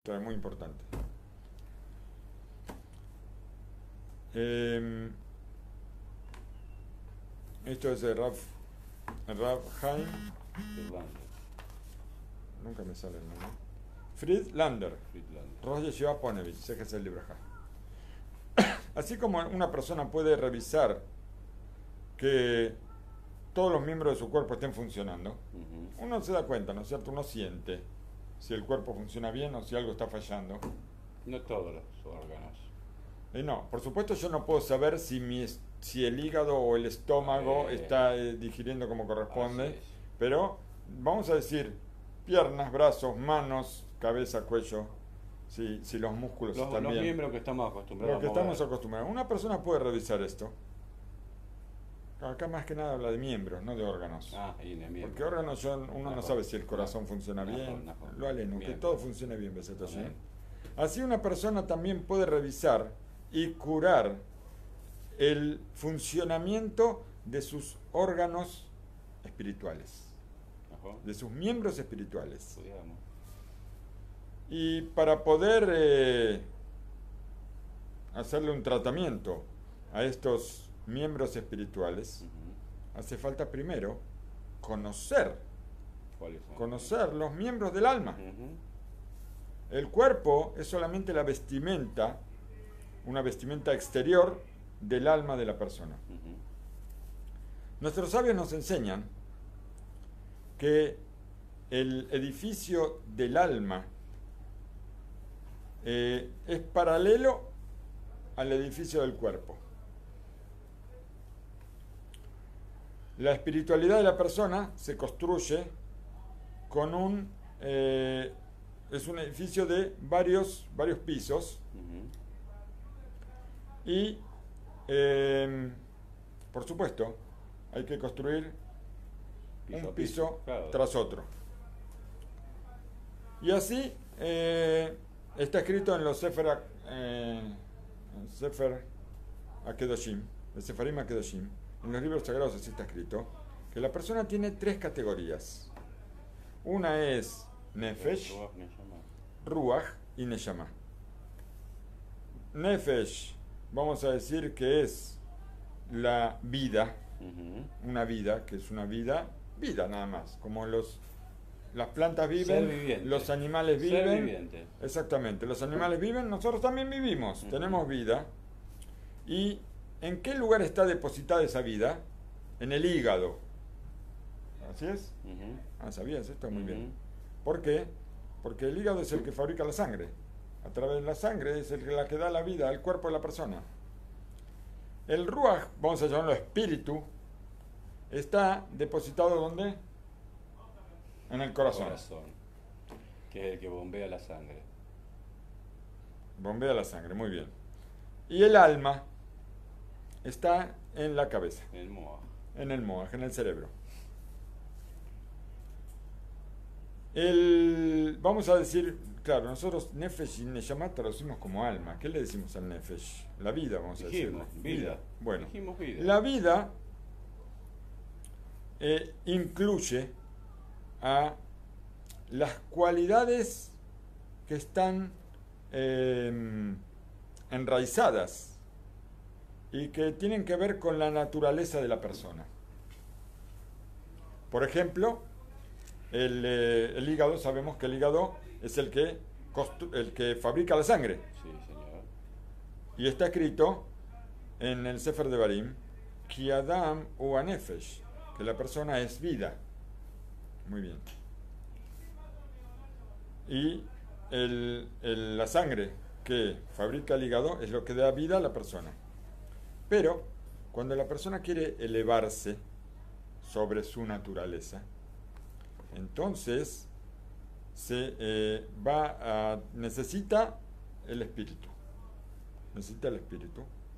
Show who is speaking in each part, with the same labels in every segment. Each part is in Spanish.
Speaker 1: Esto es muy importante. Eh, Esto es de Rav Haim.
Speaker 2: Friedlander.
Speaker 1: Nunca me sale el nombre. Friedlander.
Speaker 2: Friedlander.
Speaker 1: Rosh Yeshiva Ponevezh, sé que es el libro acá. Así como una persona puede revisar que todos los miembros de su cuerpo estén funcionando, uno se da cuenta, ¿no es cierto? Uno siente si el cuerpo funciona bien o si algo está fallando.
Speaker 2: No todos los órganos.
Speaker 1: No, por supuesto yo no puedo saber si el hígado o el estómago está digiriendo como corresponde,
Speaker 2: Así es.
Speaker 1: pero vamos a decir piernas, brazos, manos, cabeza, cuello, si los músculos están
Speaker 2: Los
Speaker 1: bien.
Speaker 2: miembros que estamos acostumbrados
Speaker 1: Lo que
Speaker 2: a mover.
Speaker 1: estamos acostumbrados. Una persona puede revisar esto. Acá más que nada habla de miembros, no de órganos.
Speaker 2: Ah, y de miembros.
Speaker 1: Porque órganos uno no sabe si el corazón funciona bien. Lo aleno, que todo funcione bien, Besat Hashem. Así una persona también puede revisar y curar el funcionamiento de sus órganos espirituales,
Speaker 2: Ajá.
Speaker 1: de sus miembros espirituales.
Speaker 2: Pudiéramos.
Speaker 1: Y para poder hacerle un tratamiento a estos miembros espirituales, hace falta primero conocer
Speaker 2: ¿Cuáles son?
Speaker 1: conocer los miembros del alma.
Speaker 2: Ujú.
Speaker 1: El cuerpo es solamente la vestimenta, una vestimenta exterior del alma de la persona.
Speaker 2: Ujú.
Speaker 1: Nuestros sabios nos enseñan que el edificio del alma es paralelo al edificio del cuerpo. La espiritualidad de la persona se construye con es un edificio de varios pisos
Speaker 2: Ujú.
Speaker 1: y, por supuesto, hay que construir
Speaker 2: Piso
Speaker 1: un
Speaker 2: a
Speaker 1: piso
Speaker 2: claro.
Speaker 1: tras otro. Y así está escrito en los Sefer Akedoshim, el Sefarim Akedoshim, en los libros sagrados así está escrito, que la persona tiene tres categorías. Una es Nefesh,
Speaker 2: Ruach Neshama.
Speaker 1: Ruach y Neshama. Nefesh, vamos a decir que es la vida,
Speaker 2: Ujú.
Speaker 1: una vida, que es una vida nada más, como las plantas
Speaker 2: Ser
Speaker 1: viven,
Speaker 2: viviente.
Speaker 1: los animales
Speaker 2: Ser
Speaker 1: viven.
Speaker 2: viviente.
Speaker 1: Exactamente, los animales viven, nosotros también vivimos,
Speaker 2: Ujú.
Speaker 1: tenemos vida. ¿Y en qué lugar está depositada esa vida? En el hígado. ¿Así es?
Speaker 2: Ujú.
Speaker 1: Ah, ¿sabías esto? Muy bien.
Speaker 2: Ujú.
Speaker 1: ¿Por qué? Porque el hígado es el que fabrica la sangre. A través de la sangre es la que da la vida al cuerpo de la persona. El ruach, vamos a llamarlo espíritu, está depositado ¿dónde? En el corazón.
Speaker 2: Que es el que bombea la sangre.
Speaker 1: Bombea la sangre, muy bien. Y el alma está en la cabeza,
Speaker 2: El Moa.
Speaker 1: en el moaj, en el cerebro. Vamos a decir, claro, nosotros Nefesh y Neshama traducimos como alma. ¿Qué le decimos al Nefesh? La vida, vamos a decir.
Speaker 2: Dijimos, vida.
Speaker 1: Bueno,
Speaker 2: Dijimos vida.
Speaker 1: la vida incluye a las cualidades que están enraizadas y que tienen que ver con la naturaleza de la persona. Por ejemplo, el hígado, sabemos que el hígado es el que fabrica la sangre.
Speaker 2: Sí, señor.
Speaker 1: Y está escrito en el Sefer de Barim, Ki Adam hu Nefesh, que la persona es vida. Muy bien. Y la sangre que fabrica el hígado es lo que da vida a la persona. Pero cuando la persona quiere elevarse sobre su naturaleza, entonces necesita el espíritu. Necesita el espíritu.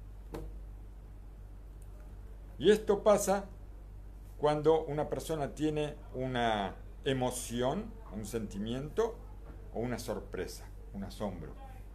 Speaker 1: Y esto pasa cuando una persona tiene una emoción, un sentimiento o una sorpresa, un asombro.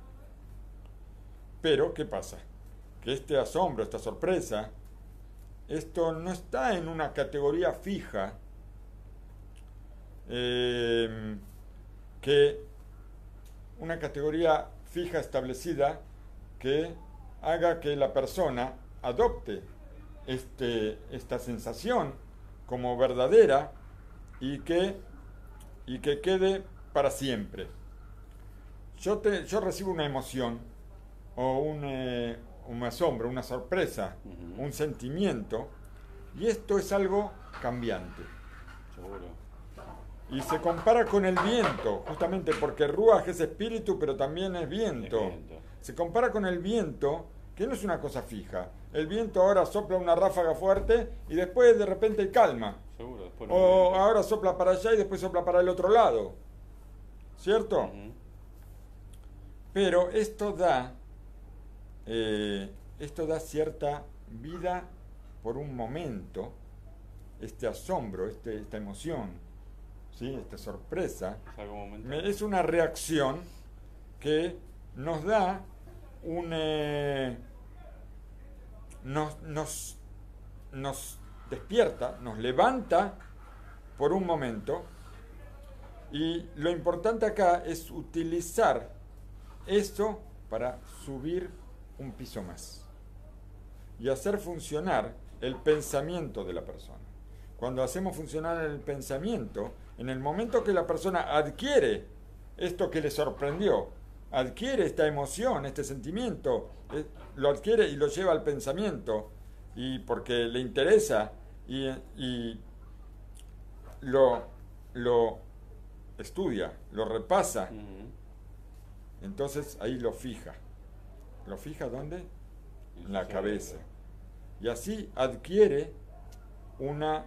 Speaker 1: Pero, ¿qué pasa? Que este asombro, esta sorpresa, esto no está en una categoría fija que una categoría fija establecida que haga que la persona adopte esta sensación como verdadera y que quede para siempre. Yo recibo una emoción o un asombro, una sorpresa, un sentimiento, y esto es algo cambiante.
Speaker 2: Seguro.
Speaker 1: Y se compara con el viento, justamente porque Ruaj es espíritu, pero también es viento.
Speaker 2: Es viento.
Speaker 1: Se compara con el viento, que no es una cosa fija. El viento ahora sopla una ráfaga fuerte y después de repente calma.
Speaker 2: Seguro, después no
Speaker 1: O
Speaker 2: viene.
Speaker 1: ahora sopla para allá y después sopla para el otro lado. ¿Cierto?
Speaker 2: Ujú.
Speaker 1: Pero esto da cierta vida por un momento, este asombro, esta emoción, ¿sí? Esta sorpresa,
Speaker 2: Es algo momentáneo.
Speaker 1: es una reacción que nos da nos despierta, nos levanta por un momento, y lo importante acá es utilizar eso para subir un piso más y hacer funcionar el pensamiento de la persona. Cuando hacemos funcionar el pensamiento, en el momento que la persona adquiere esto que le sorprendió, adquiere esta emoción, este sentimiento, lo adquiere y lo lleva al pensamiento, y porque le interesa y lo estudia, lo repasa,
Speaker 2: Ujú.
Speaker 1: entonces ahí lo fija. ¿Lo fija dónde?
Speaker 2: En
Speaker 1: En la
Speaker 2: su
Speaker 1: cabeza.
Speaker 2: cerebro.
Speaker 1: Y así adquiere una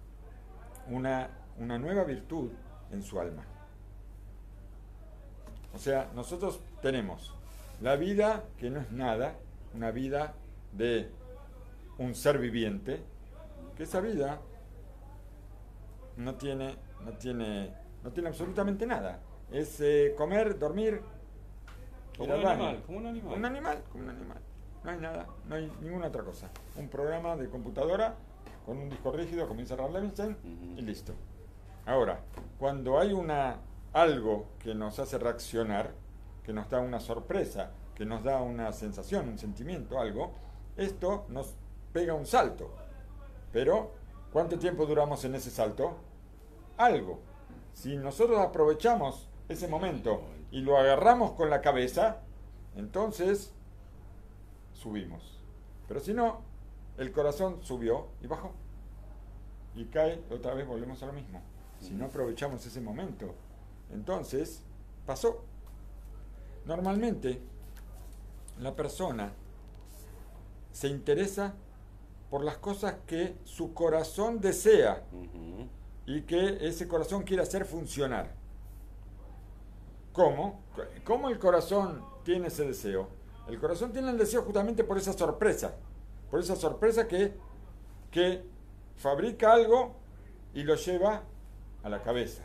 Speaker 1: nueva virtud en su alma. O sea, nosotros tenemos la vida que no es nada, una vida de un ser viviente, que esa vida no tiene absolutamente nada. Es comer, dormir,
Speaker 2: Como
Speaker 1: ir
Speaker 2: un
Speaker 1: al
Speaker 2: animal,
Speaker 1: baño.
Speaker 2: como un animal.
Speaker 1: Como un animal. No hay nada, no hay ninguna otra cosa. Un programa de computadora con un disco rígido, comienza a cerrar Levinstein y listo. Ahora, cuando hay algo que nos hace reaccionar, que nos da una sorpresa, que nos da una sensación, un sentimiento, algo, esto nos pega un salto. Pero, ¿cuánto tiempo duramos en ese salto? Algo. Si nosotros aprovechamos ese momento y lo agarramos con la cabeza, entonces subimos. Pero si no, el corazón subió y bajó. Y cae, otra vez volvemos a lo mismo. Si no aprovechamos ese momento, entonces pasó. Normalmente, la persona se interesa por las cosas que su corazón desea
Speaker 2: Ujú.
Speaker 1: y que ese corazón quiere hacer funcionar. ¿Cómo? ¿Cómo el corazón tiene ese deseo? El corazón tiene el deseo justamente por esa sorpresa que fabrica algo y lo lleva a la cabeza.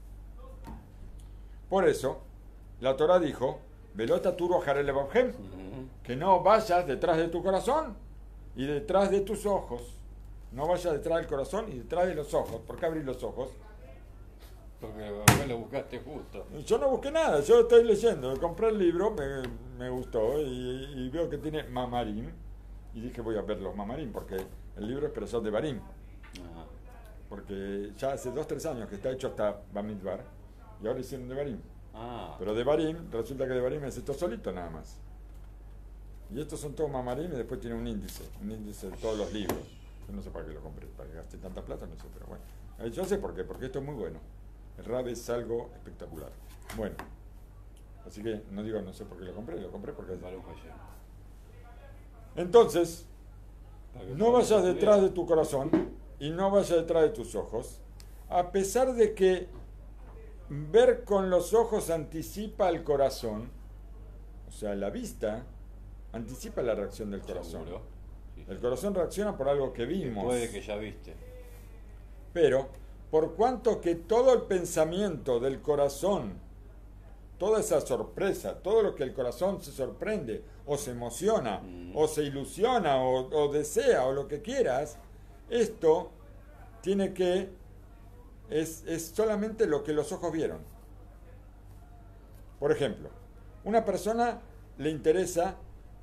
Speaker 1: Por eso, la Torah dijo, Velota turo jarelebabhem,
Speaker 2: Ujú.
Speaker 1: que no vayas detrás de tu corazón y detrás de tus ojos. No vayas detrás del corazón y detrás de los ojos. ¿Por qué abrir los ojos?
Speaker 2: Porque me lo buscaste justo.
Speaker 1: Yo no busqué nada, yo estoy leyendo. Compré el libro, me gustó y veo que tiene Mamarim. Y dije, voy a ver los Mamarim, porque el libro es Perashat de Barim.
Speaker 2: Ajá.
Speaker 1: Porque ya hace 2-3 años que está hecho hasta Bamidbar y ahora hicieron de Barim.
Speaker 2: Ah,
Speaker 1: Pero de Barim, resulta que de Barim es esto solito nada más. Y estos son todos Mamarim y después tiene un índice de todos los libros. Yo no sé para qué lo compré, para que gaste tanta plata, no sé, pero bueno. Yo sé por qué, porque esto es muy bueno. El Rab es algo espectacular. Bueno, así que no sé por qué lo compré porque es...
Speaker 2: Baruch Hashem.
Speaker 1: Entonces,
Speaker 2: Para que
Speaker 1: no
Speaker 2: puedas
Speaker 1: vayas detrás de
Speaker 2: estudiar.
Speaker 1: tu corazón y no vayas detrás de tus ojos, a pesar de que ver con los ojos anticipa el corazón, o sea, la vista anticipa la reacción del corazón.
Speaker 2: Seguro. Sí,
Speaker 1: El
Speaker 2: sí.
Speaker 1: corazón reacciona por algo que vimos.
Speaker 2: Puede que ya viste.
Speaker 1: Pero, por cuanto que todo el pensamiento del corazón, toda esa sorpresa, todo lo que el corazón se sorprende, o se emociona, o se ilusiona, o desea, o lo que quieras, esto tiene que... es solamente lo que los ojos vieron. Por ejemplo, una persona le interesa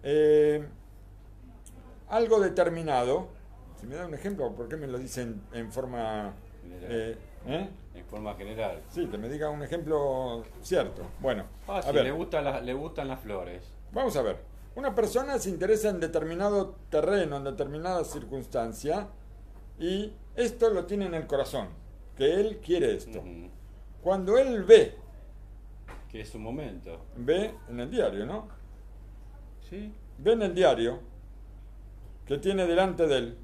Speaker 1: algo determinado. Si me da un ejemplo, ¿por qué me lo dicen en forma...
Speaker 2: En forma general.
Speaker 1: Sí, que me diga un ejemplo cierto. Bueno,
Speaker 2: Ah, sí,
Speaker 1: a ver,
Speaker 2: le gustan las flores.
Speaker 1: vamos a ver. Una persona se interesa en determinado terreno, en determinada circunstancia, y esto lo tiene en el corazón, que él quiere esto.
Speaker 2: Ujú.
Speaker 1: Cuando él ve
Speaker 2: Que es su momento.
Speaker 1: en el diario, ¿no?
Speaker 2: Sí.
Speaker 1: Ve en el diario que tiene delante de él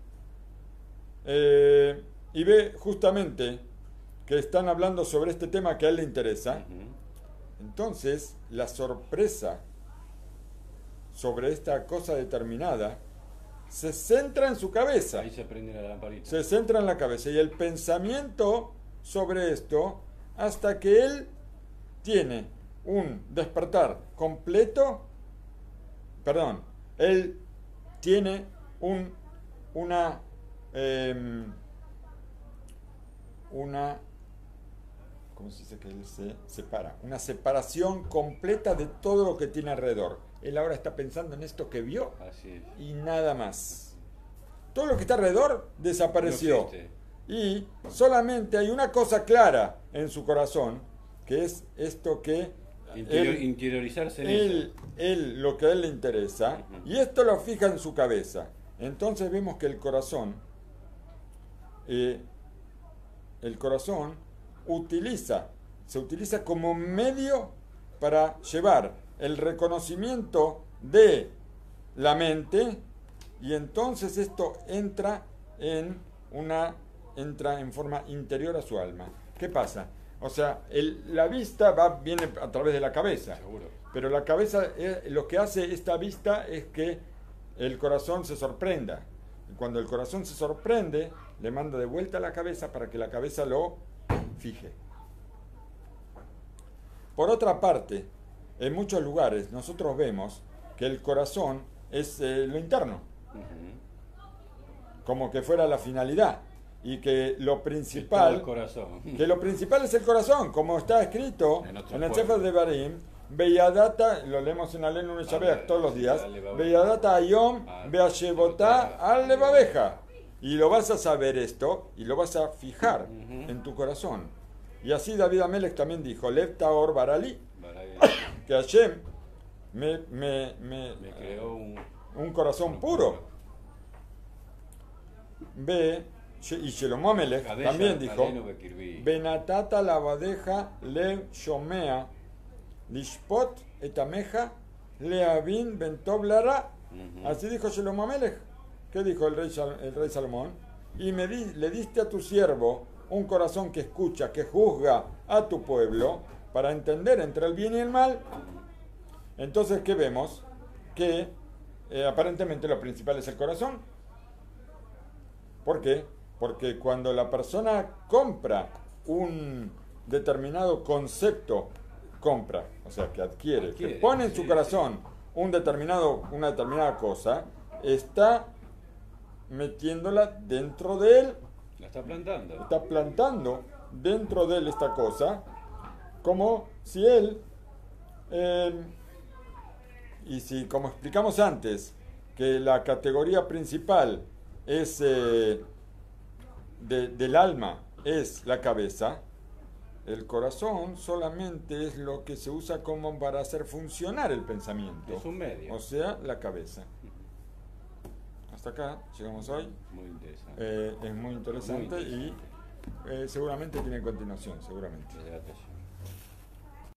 Speaker 1: y ve justamente que están hablando sobre este tema que a él le interesa.
Speaker 2: Ujú.
Speaker 1: Entonces, la sorpresa sobre esta cosa determinada se centra en su cabeza,
Speaker 2: Ahí se prende la lamparita.
Speaker 1: se centra en la cabeza y el pensamiento sobre esto hasta que él tiene un despertar completo, perdón, él tiene una ¿cómo se dice que él se separa? Una separación completa de todo lo que tiene alrededor. Él ahora está pensando en esto que vio
Speaker 2: Así es.
Speaker 1: y nada más. Todo lo que está alrededor desapareció.
Speaker 2: No existe.
Speaker 1: Y solamente hay una cosa clara en su corazón, que es esto que
Speaker 2: Interiorizarse en eso.
Speaker 1: él, lo que a él le interesa,
Speaker 2: Ujú.
Speaker 1: y esto lo fija en su cabeza. Entonces vemos que el corazón se utiliza como medio para llevar el reconocimiento de la mente, y entonces esto entra en forma interior a su alma. ¿Qué pasa? O sea, la vista viene a través de la cabeza,
Speaker 2: Seguro.
Speaker 1: pero la cabeza lo que hace esta vista es que el corazón se sorprenda. Y cuando el corazón se sorprende, le manda de vuelta a la cabeza para que la cabeza lo fije. Por otra parte, en muchos lugares nosotros vemos que el corazón es lo interno,
Speaker 2: Ujú.
Speaker 1: como que fuera la finalidad, y que lo
Speaker 2: Que todo
Speaker 1: principal,
Speaker 2: el corazón.
Speaker 1: que lo principal es el corazón, como está escrito
Speaker 2: En otro
Speaker 1: en el
Speaker 2: pueblo.
Speaker 1: Sefer de Barim, Beyadata, lo leemos en Alenu Neshabeach todos los días,
Speaker 2: Al Levabeja.
Speaker 1: Beyadata Ayom,
Speaker 2: Al
Speaker 1: Beashebotá, Al Levabeja. Y lo vas a saber esto, y lo vas a fijar
Speaker 2: Ujú.
Speaker 1: en tu corazón. Y así David Amelech también dijo, Lev Taor Barali,
Speaker 2: Maravilla.
Speaker 1: que Hashem me
Speaker 2: creó
Speaker 1: un corazón puro. Ve, y Shelomo Amelech
Speaker 2: Cadella,
Speaker 1: también dijo,
Speaker 2: Alenu Bekirbi.
Speaker 1: Benatata lavadeja lev shomea, lishpot etameja, leavin bentoblara.
Speaker 2: Ujú.
Speaker 1: Así dijo Shelomo Amelech. ¿Qué dijo el rey Salomón? Y le diste a tu siervo un corazón que escucha, que juzga a tu pueblo, para entender entre el bien y el mal. Entonces, ¿qué vemos? Que aparentemente lo principal es el corazón. ¿Por qué? Porque cuando la persona compra un determinado concepto, o sea, que adquiere, que pone en su
Speaker 2: sí,
Speaker 1: corazón una determinada cosa, está metiéndola dentro de él,
Speaker 2: La está plantando.
Speaker 1: está plantando dentro de él esta cosa, como si él, y si, como explicamos antes, que la categoría principal es del alma es la cabeza, el corazón solamente es lo que se usa como para hacer funcionar el pensamiento.
Speaker 2: Es un medio.
Speaker 1: O sea, la cabeza. Hasta acá llegamos hoy.
Speaker 2: Muy interesante.
Speaker 1: Es muy interesante,
Speaker 2: Muy interesante.
Speaker 1: y seguramente tiene continuación, seguramente.
Speaker 2: Desde la tesis.